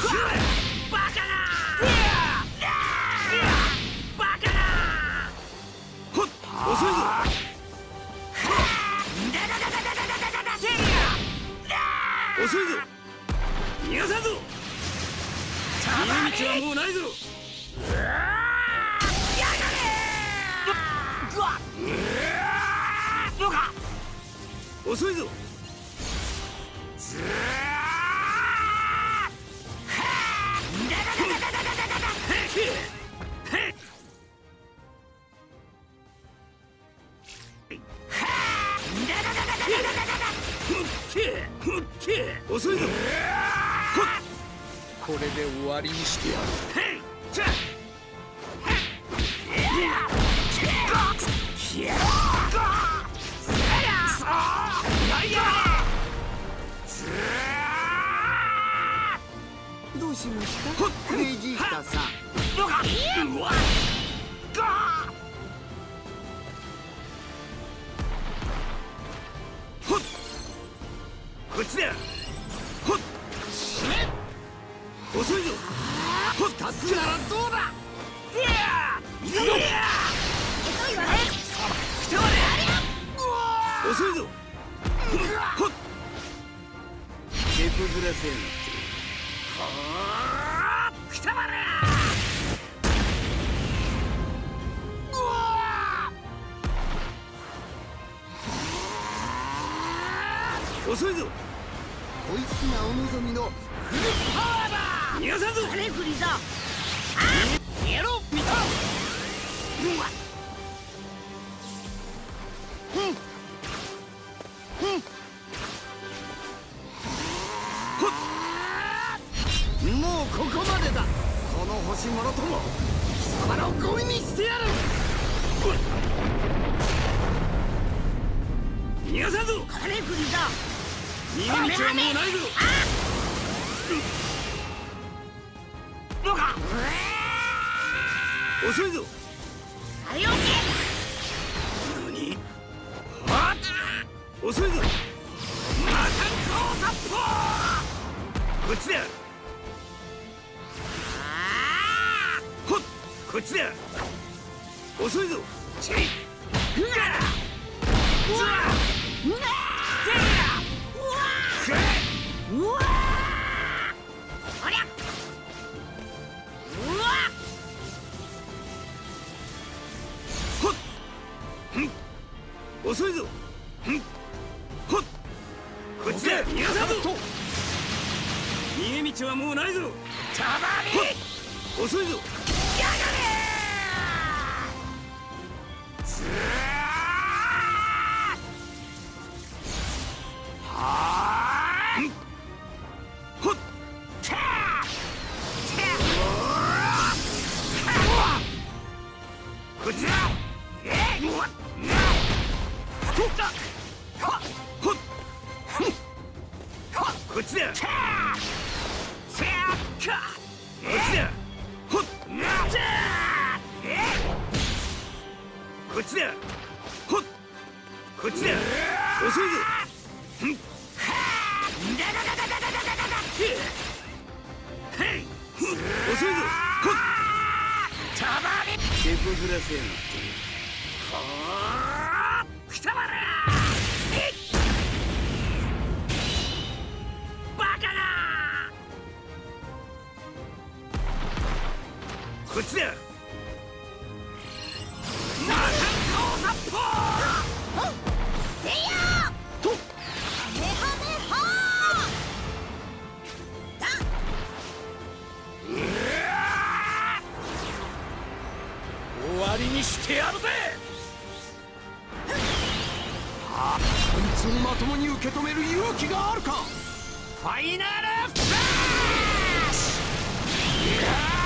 バカなバカなほっ遅いぞ遅いぞ逃がさんぞ逃げ道はもうないぞ遅いぞ遅いぞこれで終わりにしてやる。 どうしましたベジータさん。 こっちだほっ遅いぞほっ2つならどうだ遅いぞほっ手こずらせんくたばれ遅いぞこいつがお望みのフルパワーだ逃がさんぞレフリザやろう見たもうここまでだ。この星もろとも貴様のゴミにしてやる。 逃がさんぞレフリザ逃げ道はもうないぞ遅いぞあれを何はっ遅いぞ魔漢光殺法こっちだほっこっちだ遅いぞチェイうわうわうわおりゃうわほっ遅いぞほっこっちだ逃がさんぞ逃げ道はもうないぞたまに遅いぞやがれこっちだこっちだほっこっちだほっこっちだ遅いぞ遅いぞほっ手こずらせんくたばれバカなこっちだ魔漢光殺法せやとハメハメハーだ終わりにしてやるぜこいつをまともに受け止める勇気があるか。 ファイナルフラッシュ